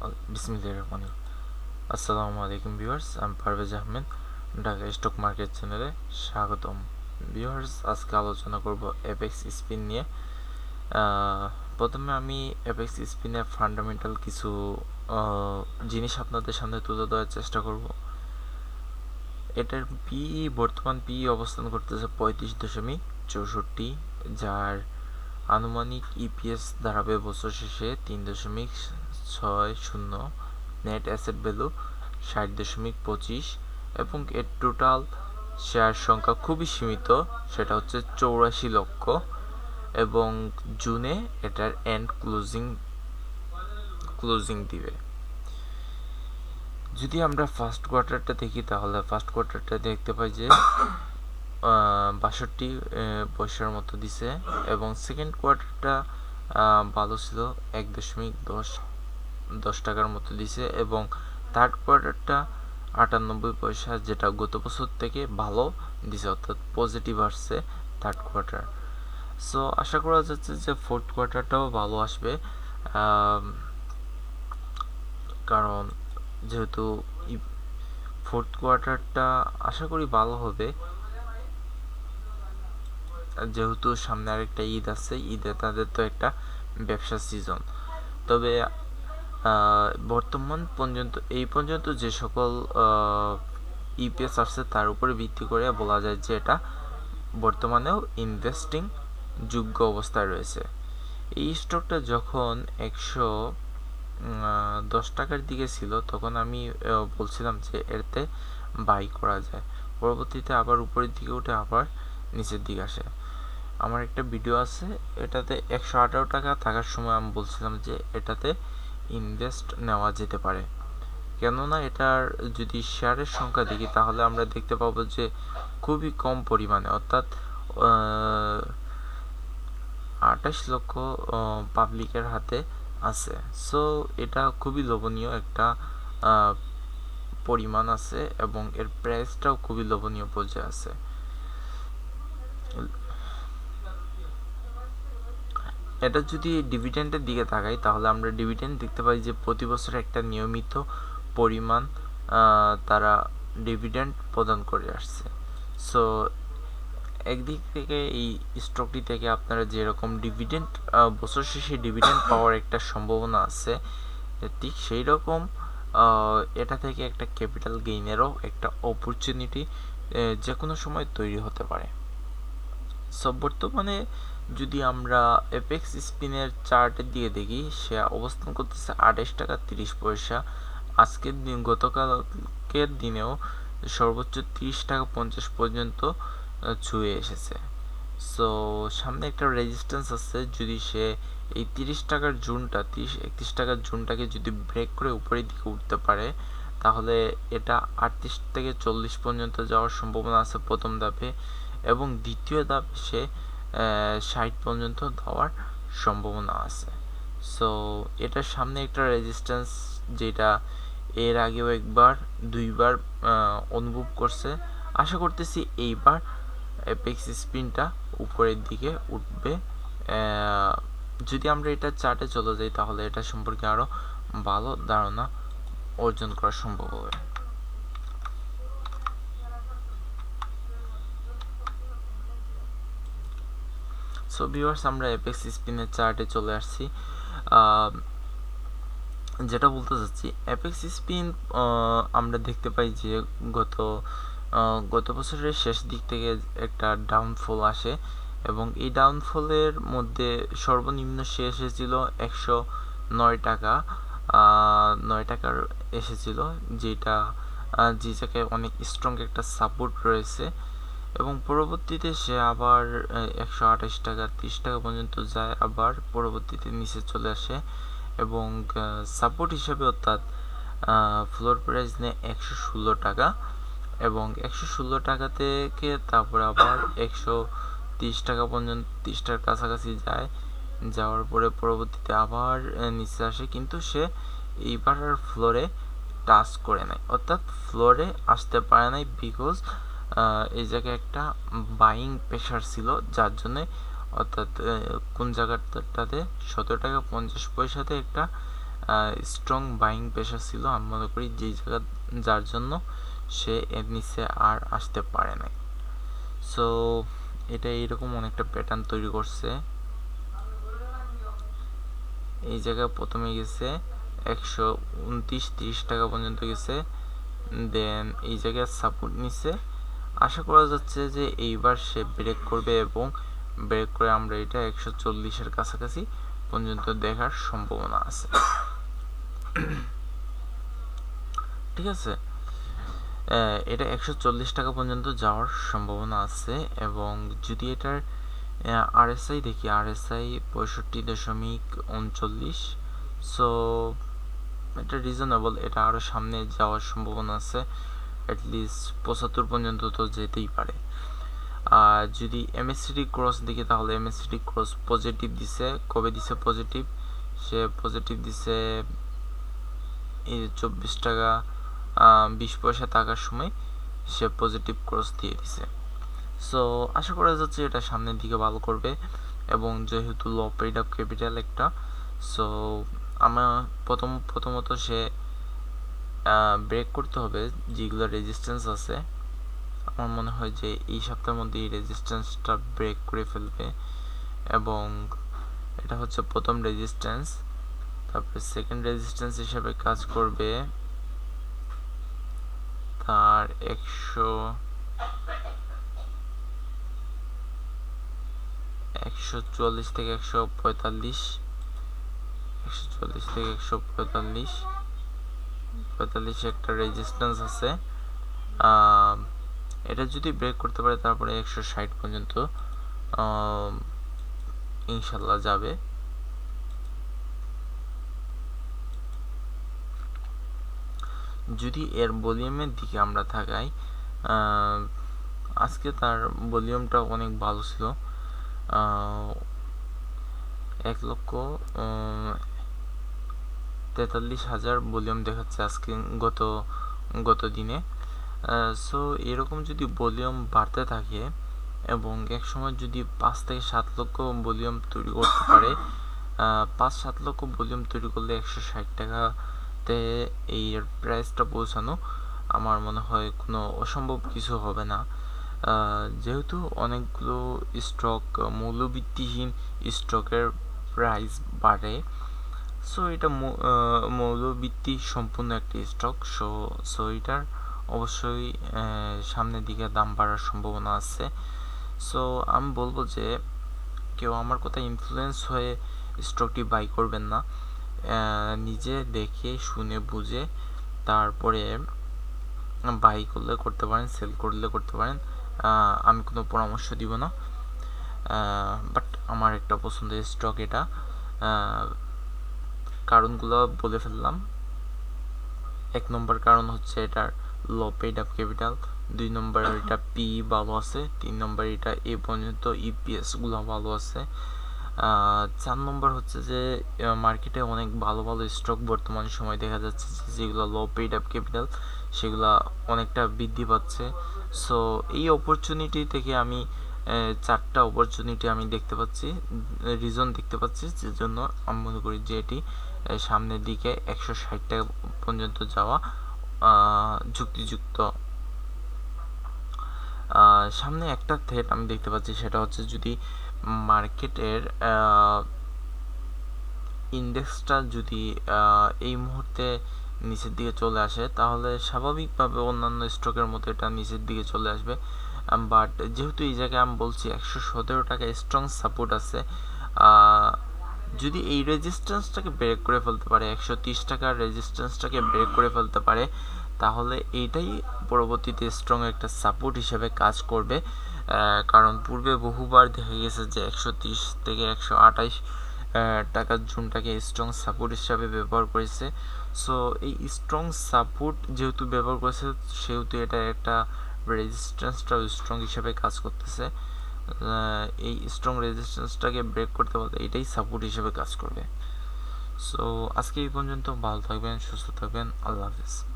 বিসমিল্লাহির আসসালামু আলাইকুম ভিউয়ার্স, আমি পারভেজ আহমেদ, ঢাকা স্টক মার্কেট চ্যানেলে স্বাগতম। ভিউয়ার্স, আজকে আলোচনা করব অ্যাপেক্স স্পিন নিয়ে। প্রথমে আমি অ্যাপেক্স স্পিনের ফান্ডামেন্টাল কিছু জিনিস আপনাদের সামনে তুলে ধরার চেষ্টা করব। এটার বর্তমান অবস্থান করতেছে 35.64, যার আনুমানিক ইপিএস দাঁড়াবে বছর শেষে 3.60, নেট অ্যাসেট ভ্যালু 60.25 এবং এর টোটাল শেয়ার সংখ্যা খুবই সীমিত, সেটা হচ্ছে 84 লক্ষ, এবং জুনে এটার এন্ড ক্লোজিং দিবে। যদি আমরা ফার্স্ট কোয়ার্টারটা দেখি, তাহলে ফার্স্ট কোয়ার্টারটা দেখতে পাই যে 62 পয়সার মতো দিছে, এবং সেকেন্ড কোয়ার্টারটা ভালো ছিল, 1.10 টাকার মতো দিছে, এবং থার্ড কোয়ার্টারটা 98 পয়সা, যেটা গত বছর থেকে ভালো দিছে, অর্থাৎ পজিটিভ আসছে থার্ড কোয়ার্টার। সো আশা করা যাচ্ছে যে ফোর্থ কোয়ার্টারটাও ভালো আসবে, কারণ যেহেতু ফোর্থ কোয়ার্টারটা আশা করি ভালো হবে, যেহেতু সামনে আরেকটা ঈদ আছে, ঈদে তাদের তো একটা ব্যবসা সিজন। তবে বর্তমান পর্যন্ত যে সকল ইপিএস আসছে তার উপরে ভিত্তি করে বলা যায় যে এটা বর্তমানেও ইনভেস্টিং যোগ্য অবস্থায় রয়েছে। এই স্টকটা যখন 110 টাকার দিকে ছিল, তখন আমি বলছিলাম যে এতে বাই করা যায়, পরবর্তীতে আবার উপরের দিকে উঠে আবার নিচের দিকে আসে। আমার একটা ভিডিও আছে, এটাতে 118 টাকা থাকার সময় আমি বলছিলাম যে এটাতে ইনভেস্ট নেওয়া যেতে পারে, কেননা এটার যদি শেয়ারের সংখ্যা দেখি তাহলে আমরা দেখতে পাবো যে খুবই কম পরিমাণে, অর্থাৎ 28 লক্ষ পাবলিকের হাতে আছে। সো এটা খুবই লোভনীয় একটা পরিমাণ আছে, এবং এর প্রাইসটাও খুবই লোভনীয় পর্যায়ে আছে। এটা যদি ডিভিডেন্ডের দিকে তাকাই, তাহলে আমরা ডিভিডেন্ড দেখতে পাই যে প্রতি বছর একটা নিয়মিত পরিমাণ তারা ডিভিডেন্ড প্রদান করে আসছে। সো একদিক থেকে এই স্টকটি থেকে আপনারা যেরকম ডিভিডেন্ড বছর শেষে ডিভিডেন্ড পাওয়ার একটা সম্ভাবনা আছে, ঠিক সেই রকম এটা থেকে একটা ক্যাপিটাল গেইনেরও একটা অপরচুনিটি যে কোনো সময় তৈরি হতে পারে। সো বর্তমানে যদি আমরা অ্যাপেক্স স্পিনের চার্টের দিকে দেখি, সে অবস্থান করতেছে 28 টাকা 30 পয়সা। গতকালকের দিনেও সর্বোচ্চ 30 টাকা 50 পর্যন্ত ছুঁয়ে এসেছে। সো সামনে একটা রেজিস্ট্যান্স আছে, যদি সে এই 31 টাকার জোনটাকে যদি ব্রেক করে উপরের দিকে উঠতে পারে, তাহলে এটা 38 থেকে 40 পর্যন্ত যাওয়ার সম্ভাবনা আছে প্রথম ধাপে, এবং দ্বিতীয় ধাপে সে 60 পর্যন্ত যাওয়ার সম্ভাবনা আছে। সো এটার সামনে একটা রেজিস্ট্যান্স, যেটা এর আগেও দুইবার অনুভব করছে। আশা করতেছি এইবার অ্যাপেক্স স্পিনটা উপরের দিকে উঠবে। যদি আমরা এটা চার্টে চলে যাই, তাহলে এটা সম্পর্কে আরো ভালো ধারণা অর্জন করা সম্ভব হবে। সো ভিউয়ার্স, আমরা অ্যাপেক্স স্পিনের চার্টে চলে আসছি। যেটা বলতে চাচ্ছি, অ্যাপেক্স স্পিন আমরা দেখতে পাই যে গত বছরের শেষ দিক থেকে একটা ডাউনফল আসে, এবং এই ডাউনফলের মধ্যে সর্বনিম্ন সে এসেছিল 109 টাকা, 9 টাকার এসেছিল, যেটা যে জায়গায় অনেক স্ট্রং একটা সাপোর্ট রয়েছে, এবং পরবর্তীতে সে আবার 128 টাকা 30 টাকা পর্যন্ত যায়, আবার পরবর্তীতে নিচে চলে আসে, এবং সাপোর্ট হিসাবে অর্থাৎ ফ্লোর প্রাইস নেয় 116 টাকা, এবং 116 টাকা থেকে তারপর আবার 130 টাকা পর্যন্ত 30 টাকার কাছাকাছি যাওয়ার পরে পরবর্তীতে আবার নিচে আসে, কিন্তু সে এইবার আর ফ্লোরে টাচ করে নাই, অর্থাৎ ফ্লোরে আসতে পারে নাই, বিকজ এই জায়গায় একটা বাইং প্রেশার ছিল, যার জন্য, অর্থাৎ কোন জায়গাটাতে 17 টাকা 50 পয়সাতে একটা স্ট্রং বাইং প্রেশার ছিল, আমি মনে করি যেই জায়গা যার জন্য সে এর নিচে আর আসতে পারে নাই। সো এটা এইরকম অনেকটা প্যাটার্ন তৈরি করছে। এই জায়গায় প্রথমে গেছে 129-30 টাকা পর্যন্ত গেছে, দেন এই জায়গায় সাপোর্ট নিচ্ছে। আশা করা যাচ্ছে যে এইবার সে ব্রেক করবে এবং ব্রেক করে আমরা এটা 140-এর কাছাকাছি পর্যন্ত দেখার সম্ভাবনা আছে। ঠিক আছে, এটা 140 টাকা পর্যন্ত যাওয়ার সম্ভাবনা আছে। এবং যদি এটার আরএসআই দেখি, আরএসআই 65.39, সো এটা রিজনেবল, এটা আরও সামনে যাওয়ার সম্ভাবনা আছে, অ্যাটলিস্ট 75 পর্যন্ত তো যেতেই পারে। আর যদি এমএসসিডি ক্রস দেখি, তাহলে এমএসসিডি ক্রস পজিটিভ দিছে। কবে দিছে পজিটিভ? সে পজিটিভ দিছে এই 24 টাকা 20 পয়সা থাকার সময় সে পজিটিভ ক্রস দিয়ে দিছে। সো আশা করা যাচ্ছে এটা সামনের দিকে ভালো করবে, এবং যেহেতু লো পেইড আপ ক্যাপিটাল একটা, সো আমার প্রথমত সে ব্রেক করতে হবে যেগুলো রেজিস্ট্যান্স আছে। আমার মনে হয় যে এই সপ্তাহের মধ্যে এই রেজিস্ট্যান্সটা ব্রেক করে ফেলবে, এবং এটা হচ্ছে প্রথম রেজিস্ট্যান্স। তারপরে সেকেন্ড রেজিস্ট্যান্স হিসেবে কাজ করবে তার 144 থেকে 145, 144 থেকে 145 একটা রেজিস্ট্যান্স আছে। এটা যদি ব্রেক করতে পারে তারপরে 160 পর্যন্ত ইনশাল্লাহ যাবে। যদি এর ভলিউমের দিকে আমরা তাকাই, আজকে তার ভলিউমটা অনেক ভালো ছিল, 1,43,000 ভলিউম দেখাচ্ছে আজকে গত দিনে। সো এরকম যদি ভলিউম বাড়তে থাকে এবং এক সময় যদি 5 থেকে 7 লক্ষ ভলিউম তৈরি করতে পারে, 5-7 লক্ষ ভলিউম তৈরি করলে 160 টাকাতে এই প্রাইসটা পৌঁছানো আমার মনে হয় কোনো অসম্ভব কিছু হবে না। যেহেতু অনেকগুলো স্টক মৌলভিত্তিহীন স্টকের প্রাইস বাড়ে, সো এটা মৌলভিত্তি সম্পূর্ণ একটি স্টক, সো এটার অবশ্যই সামনের দিকে দাম বাড়ার সম্ভাবনা আছে। সো আমি বলবো যে কেউ আমার কথা ইনফ্লুয়েন্স হয়ে স্টকটি বাই করবেন না, নিজে দেখে শুনে বুঝে তারপরে বাই করলে করতে পারেন, সেল করলে করতে পারেন, আমি কোনো পরামর্শ দিব না। বাট আমার একটা পছন্দের স্টক এটা, কারণগুলো বলে ফেললাম। 1 নম্বর কারণ হচ্ছে এটার low paid up capital, 2 number এটা পি ভালো আছে, 3 নম্বর এটা এ পর্যন্ত ইপিএস গুলো ভালো আছে, 4 নম্বর হচ্ছে যে মার্কেটে অনেক ভালো ভালো স্টক বর্তমান সময় দেখা যাচ্ছে যেগুলো লো পেইড আপ ক্যাপিটাল সেগুলো অনেকটা বৃদ্ধি পাচ্ছে। সো এই অপরচুনিটি থেকে আমি 4টা অপরচুনিটি আমি দেখতে পাচ্ছি, রিজন দেখতে পাচ্ছি, যে জন্য আমি মনে করি যে এটি সামনের দিকে 160 টাকা পর্যন্ত যাওয়া যুক্তিযুক্ত। সামনে একটা থ্রেট আমি দেখতে পাচ্ছি, সেটা হচ্ছে যদি মার্কেটের ইন্ডেক্সটা যদি এই মুহূর্তে নিচের দিকে চলে আসে, তাহলে স্বাভাবিকভাবে অন্যান্য স্টকের মতো এটা নিচের দিকে চলে আসবে। বাট যেহেতু এই জায়গায় আমি বলছি 117 টাকা স্ট্রং সাপোর্ট আছে, যদি এই রেজিস্ট্যান্সটাকে ব্রেক করে ফেলতে পারে, 130 টাকার রেজিস্ট্যান্সটাকে ব্রেক করে ফেলতে পারে, তাহলে এইটাই পরবর্তীতে স্ট্রং একটা সাপোর্ট হিসেবে কাজ করবে। কারণ পূর্বে বহুবার দেখা গেছে যে 130 থেকে 128 টাকার জোনটাকে স্ট্রং সাপোর্ট হিসাবে ব্যবহার করেছে। সো এই স্ট্রং সাপোর্ট যেহেতু ব্যবহার করেছে, সেহেতু এটা একটা রেজিস্ট্যান্সটাও স্ট্রং হিসাবে কাজ করতেছে। এই স্ট্রং রেজিস্ট্যান্সটাকে ব্রেক করতে পারলে এটাই সাপোর্ট হিসেবে কাজ করবে। সো আজকে এই পর্যন্ত, ভালো থাকবেন, সুস্থ থাকবেন, আল্লাহ হাফেজ।